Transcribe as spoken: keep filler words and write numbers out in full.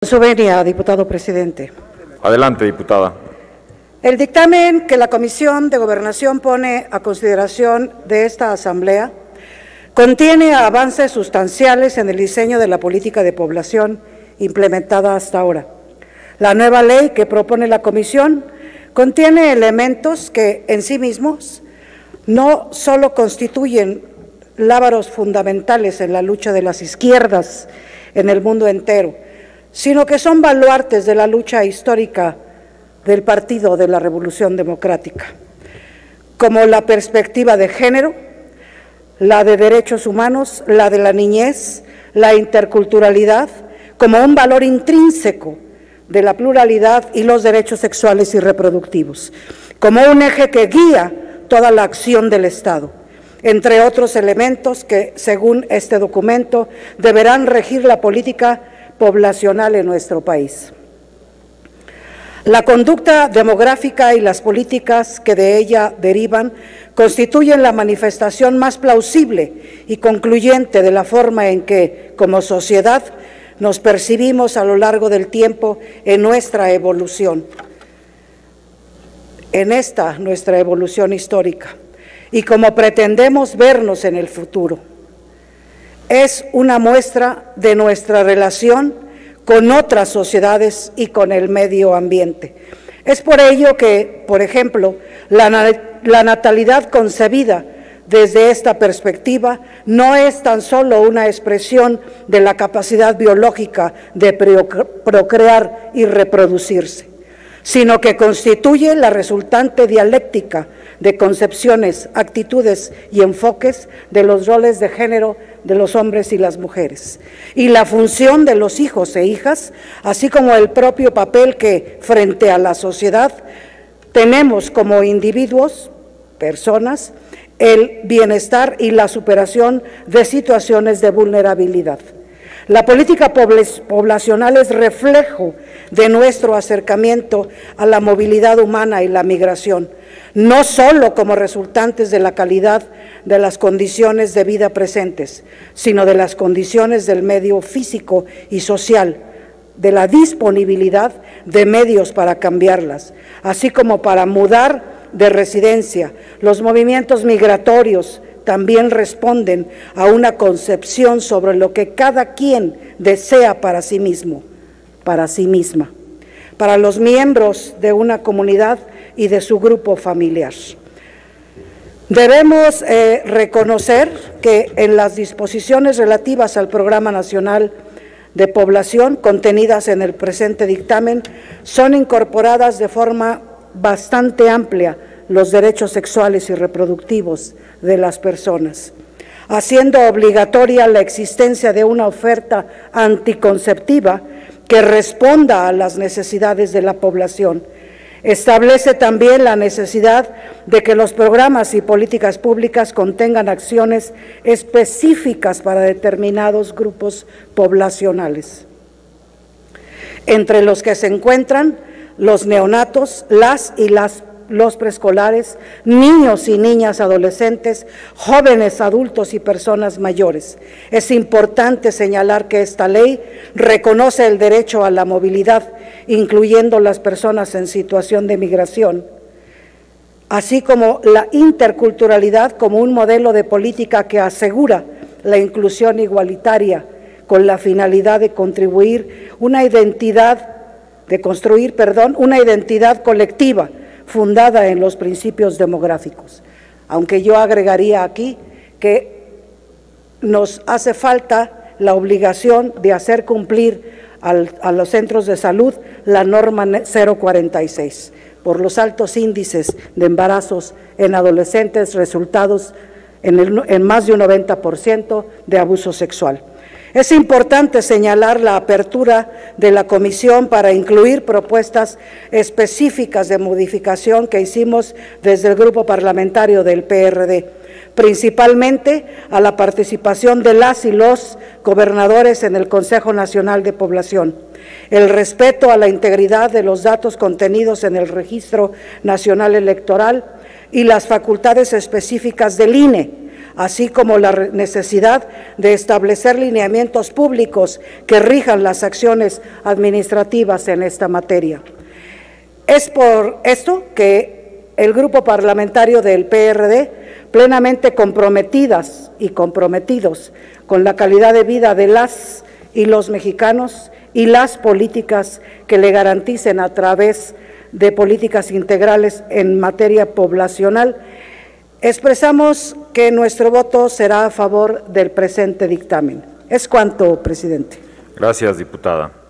Su venia, diputado presidente. Adelante, diputada. El dictamen que la Comisión de Gobernación pone a consideración de esta Asamblea contiene avances sustanciales en el diseño de la política de población implementada hasta ahora. La nueva ley que propone la Comisión contiene elementos que en sí mismos no solo constituyen lábaros fundamentales en la lucha de las izquierdas en el mundo entero, sino que son baluartes de la lucha histórica del Partido de la Revolución Democrática, como la perspectiva de género, la de derechos humanos, la de la niñez, la interculturalidad, como un valor intrínseco de la pluralidad y los derechos sexuales y reproductivos, como un eje que guía toda la acción del Estado, entre otros elementos que, según este documento, deberán regir la política poblacional en nuestro país. La conducta demográfica y las políticas que de ella derivan constituyen la manifestación más plausible y concluyente de la forma en que, como sociedad, nos percibimos a lo largo del tiempo en nuestra evolución, en esta nuestra evolución histórica, y como pretendemos vernos en el futuro. Es una muestra de nuestra relación con otras sociedades y con el medio ambiente. Es por ello que, por ejemplo, la, la natalidad concebida desde esta perspectiva no es tan solo una expresión de la capacidad biológica de procrear y reproducirse, sino que constituye la resultante dialéctica de concepciones, actitudes y enfoques de los roles de género de los hombres y las mujeres, y la función de los hijos e hijas, así como el propio papel que, frente a la sociedad, tenemos como individuos, personas, el bienestar y la superación de situaciones de vulnerabilidad. La política poblacional es reflejo de nuestro acercamiento a la movilidad humana y la migración, no solo como resultantes de la calidad de las condiciones de vida presentes, sino de las condiciones del medio físico y social, de la disponibilidad de medios para cambiarlas, así como para mudar de residencia. Los movimientos migratorios también responden a una concepción sobre lo que cada quien desea para sí mismo, para sí misma, para los miembros de una comunidad y de su grupo familiar. Debemos eh, reconocer que en las disposiciones relativas al Programa Nacional de Población contenidas en el presente dictamen son incorporadas de forma bastante amplia los derechos sexuales y reproductivos de las personas, haciendo obligatoria la existencia de una oferta anticonceptiva que responda a las necesidades de la población. Establece también la necesidad de que los programas y políticas públicas contengan acciones específicas para determinados grupos poblacionales, entre los que se encuentran los neonatos, las y las los preescolares, niños y niñas adolescentes, jóvenes adultos y personas mayores. Es importante señalar que esta ley reconoce el derecho a la movilidad, incluyendo las personas en situación de migración, así como la interculturalidad como un modelo de política que asegura la inclusión igualitaria con la finalidad de contribuir una identidad, de construir, perdón, una identidad colectiva fundada en los principios demográficos, aunque yo agregaría aquí que nos hace falta la obligación de hacer cumplir al, a los centros de salud la norma cero cuarenta y seis, por los altos índices de embarazos en adolescentes resultados en, el, en más de un noventa por ciento de abuso sexual. Es importante señalar la apertura de la Comisión para incluir propuestas específicas de modificación que hicimos desde el Grupo Parlamentario del P R D, principalmente a la participación de las y los gobernadores en el Consejo Nacional de Población, el respeto a la integridad de los datos contenidos en el Registro Nacional Electoral y las facultades específicas del I N E, así como la necesidad de establecer lineamientos públicos que rijan las acciones administrativas en esta materia. Es por esto que el Grupo Parlamentario del P R D, plenamente comprometidas y comprometidos con la calidad de vida de las y los mexicanos y las políticas que le garanticen a través de políticas integrales en materia poblacional, expresamos que nuestro voto será a favor del presente dictamen. Es cuanto, presidente. Gracias, diputada.